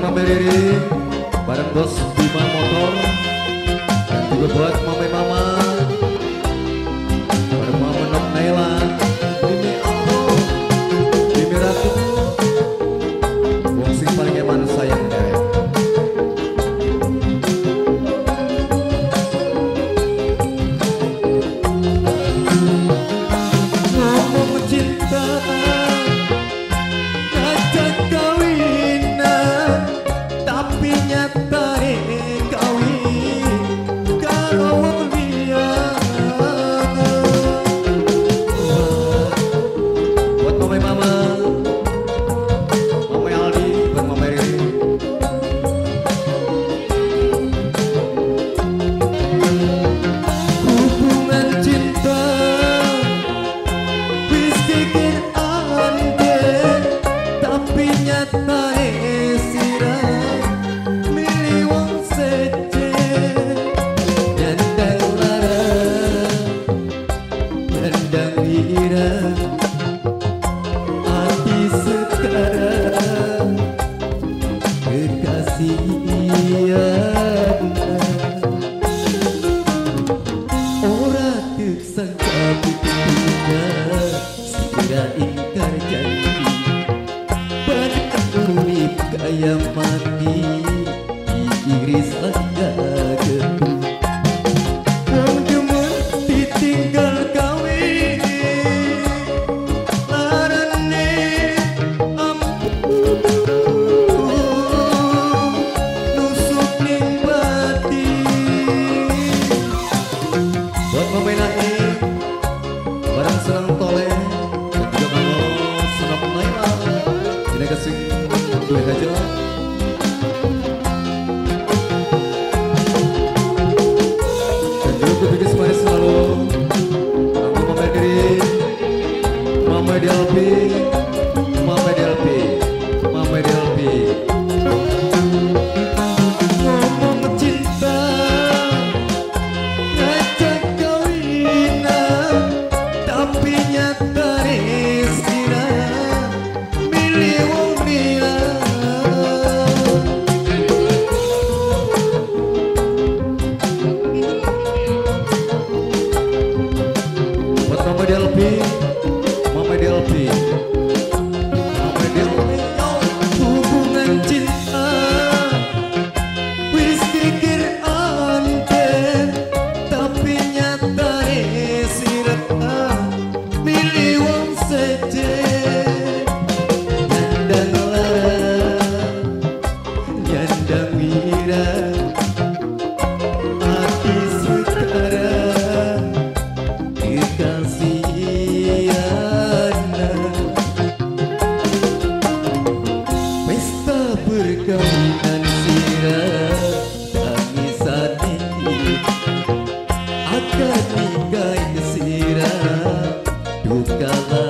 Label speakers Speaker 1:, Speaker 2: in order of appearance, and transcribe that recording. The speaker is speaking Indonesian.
Speaker 1: Mama Riri, bareng bos Bima Motor, dan juga buat mama, bareng mama Nok Naila, Bimi Aldo, Bimi Ratu, wong sing paling eman sayang derek. Ngomong cinta ngajak kawinan, tapi nyata kawin karo wong liya. Buat mama Aldi, buat mama Riri. Hubungan cinta wis dikir ande, tapi nyata sirah milih wong seje. Nyandang lara, nyandang ira, hati sekarang kekasihan. Ora tersangka buktinya, segera ingkar janji. Pada urip kaya mati, diiris agak getu. Wong demen ditinggal kawin, larane ampun nusuk ning bati. Buat memainai barang senang toleh, dan juga kalau senang Naila, ini kasih duit aja. Dan juga kupikir semuanya selalu aku Mama Riri, Mama Delpi, Mama Delpi, Mama Delpi. Ngomong cinta ngajak kawinan, tapi nyata sirah milih wong liya. Buat Mama Delpi, Mama Delpi, Mama Delpi. Hubungan cinta wis dikir anten, tapi nyata sirah milih wong seje. Nyandang lara, nyandang ira, hati sekarang kekasihan. Pesta perkawinan sirah tangisan ini, akad nikah sirah duka